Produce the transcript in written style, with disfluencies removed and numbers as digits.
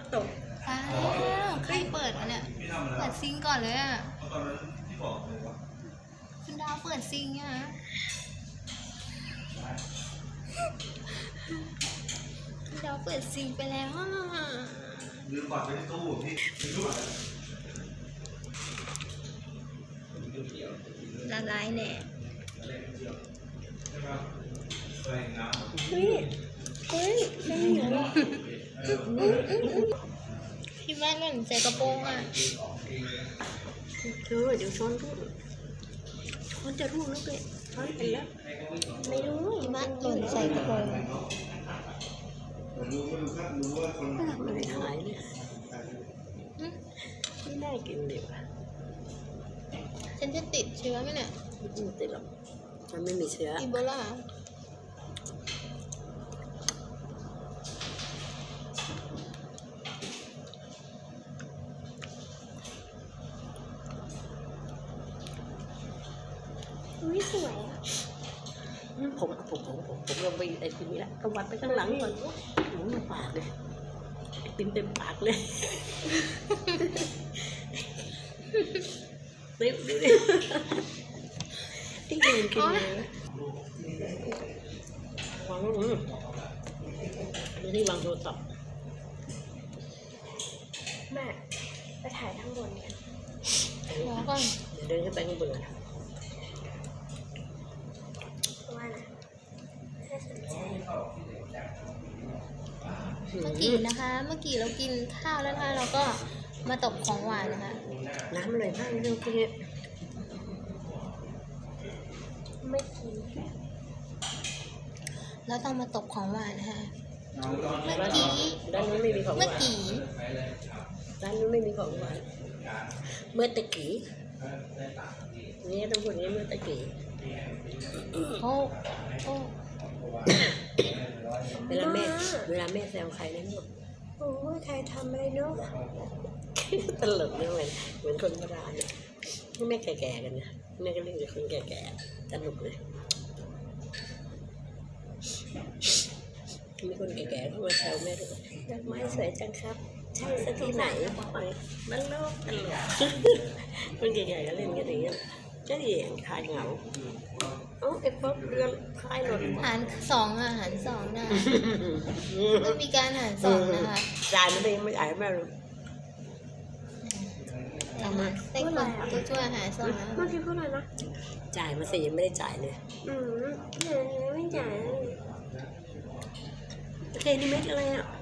ตกอ้าวใครเปิดวะเนี่ยเปิดซิงก่อนเลยอ่ะคุณดาวเปิดซิงอ่ะคุณดาวเปิดซิงไปแล้วลืมบัตรไว้ในตู้พี่ตู้อะไรละลายแน่เฮ้ยไม่เหนียวหรอกพี่แม่เล่นใส่กระโปรงอ่ะเดี๋ยวช้อนจะรูดลูกเลยช้อนเป็นแล้วไม่รู้พี่แม่หล่นใส่กระโปรงไม่ได้ขายเลยไม่ได้กินเดี๋ยวฉันจะติดเชื้อไหมเนี่ยไม่ติดหรอกมันไม่มีเชื้ออีโบลาไม่สวยผมลงไปไอ้ทีนี้ละตวัดไปข้างหลังก่อนหนูปากเลยติมเต็มปากเลยเต็มดิที่กินเลยวางมือนี่วางโทรศัพท์แม่ไปถ่ายทั้งบนเนี่ยรอก่อนเดินขึ้นไปข้างบนว่านะเมื่อกี้นะคะเมื่อกี้เรากินข้าวแล้วนะคะเราก็มาตบของหวานนะคะน้ำอะไรบ้างเรื่องพวกนี้ไม่กินแล้วต้องมาตบของหวานนะคะเมื่อกี้ด้านนู้นไม่มีของหวานด้านนู้นไม่มีของหวานเมื่อตะกี้นี่ต้องพูดนี้เมื่อตะกี้โอ้เวลาแม่แซวใครนะลูกโอ้ยใครทำอะไรเนาะตลกเนี่ยเหมือนคนโบราณเนี่ยแม่แก่ๆกันนะแม่ก็เล่นกับคนแก่ๆตลกเลยมีคนแก่ๆเข้ามาแซวแม่ด้วยดอกไม้สวยจังครับใช่สักที่ไหนมันโลกตลกคนแก่ๆก็เล่นกันอย่างเงี้ยก็ดีคลายเหงาไอ้ป๊อปเรื่องคลายหล่นหารสองอ่ะหารสองนะต้องมีการหารสองนะคะจ่ายมันเองไม่จ่ายแม่เลยทำมาเต็มตัวช่วยหารสองเมื่อกี้พูดอะไรนะจ่ายมาสิยังไม่ได้จ่ายเลยเนี่ยไม่จ่ายโอเคนี่เม็ดอะไรอ่ะ